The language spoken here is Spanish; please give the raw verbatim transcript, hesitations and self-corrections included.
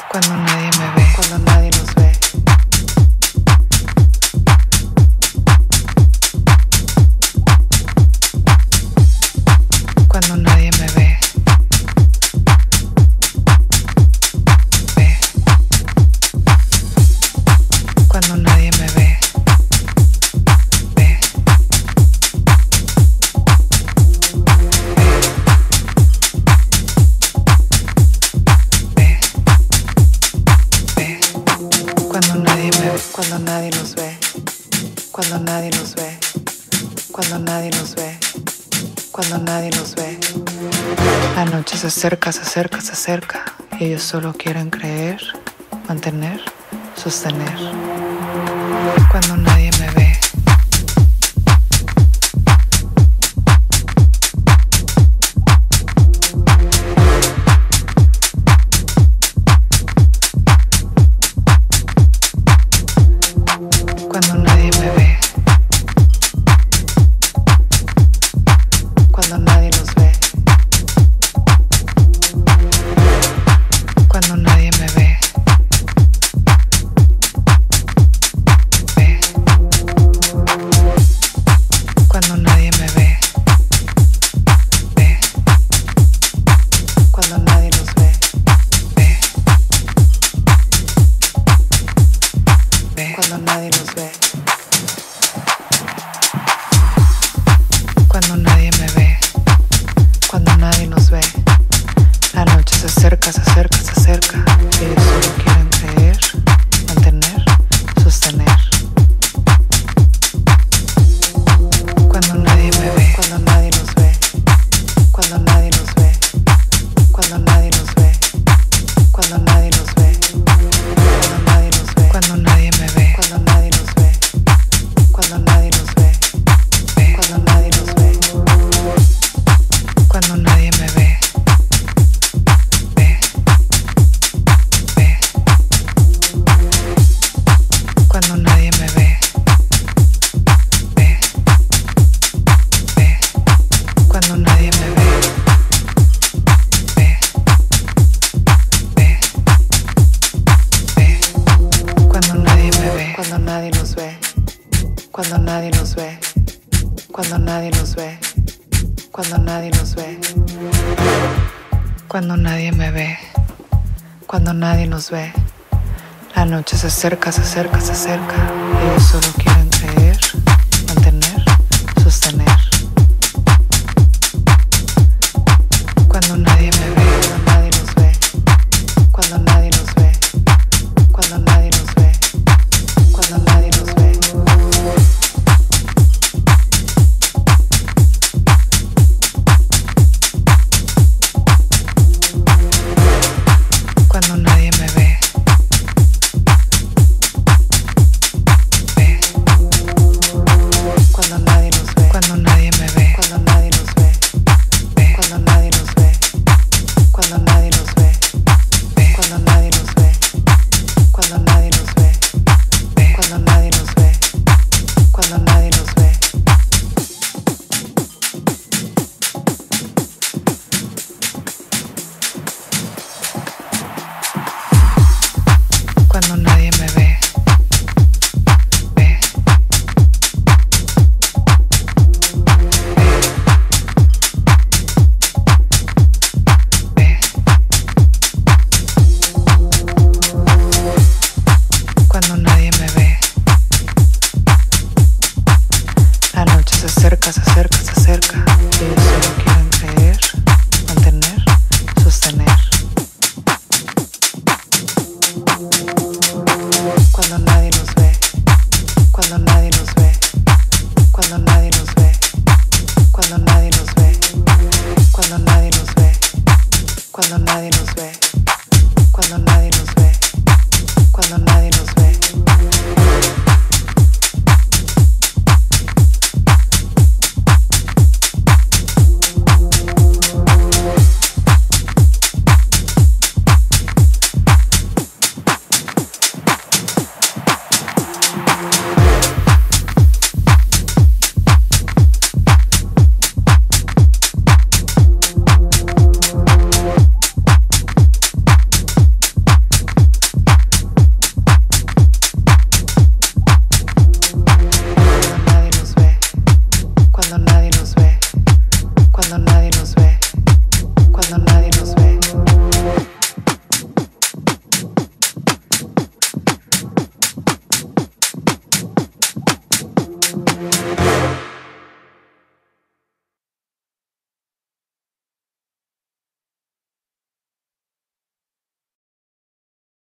Cuando nadie me ve, cuando nadie nos ve. Cuando nadie me ve. Ve. Cuando nadie me ve. Ve. Cuando nadie me ve, cuando nadie nos ve, cuando nadie nos ve, cuando nadie nos ve, cuando nadie nos ve. La noche se acerca, se acerca, se acerca, y ellos solo quieren creer, mantener, sostener. Cuando nadie me ve. Cuando nadie me ve, cuando nadie nos ve, cuando nadie me ve, ve, cuando nadie me ve, ve, cuando nadie nos ve, ve, ve, cuando nadie nos ve. Cuando nadie me ve, cuando nadie nos ve, la noche se acerca, se acerca, se acerca, ellos solo quieren creer, mantener, sostener. Cuando nadie me ve, cuando nadie nos ve, cuando nadie nos ve, cuando nadie nos ve, cuando nadie nos ve, cuando nadie nos ve, cuando nadie me ve, cuando nadie nos ve, cuando nadie nos ve, cuando nadie nos ve, cuando nadie me ve, ve, ve, cuando nadie me ve, ve, ve, cuando nadie me ve, ve, ve, ve, cuando nadie me ve, cuando nadie nos ve, cuando nadie nos ve, cuando nadie nos ve, cuando nadie nos ve, cuando nadie me ve, cuando nadie nos ve, la noche se acerca, se acerca, se acerca, ellos solo quieren creer, mantener, sostener. Cuando nadie me ve, cuando nadie nos ve, cuando nadie nos ve, cuando nadie nos ve, cuando nadie nos ve. Cuando nadie me ve, ve, cuando nadie nos ve, cuando nadie me ve, cuando nadie nos ve, ve, cuando nadie nos ve, cuando nadie nos ve, ve, cuando nadie nos ve, cuando nadie nos ve, ve, cuando nadie nos ve, cuando nadie nos ve. Cuando nadie me ve, ve, ve, cuando nadie me ve, la noche se acerca, se acerca, se acerca, ellos solo quieren creer, mantener, sostener. Cuando nadie nos ve, cuando nadie nos ve, cuando nadie nos ve, cuando nadie nos ve, cuando nadie nos ve, cuando nadie nos ve, cuando nadie nos ve.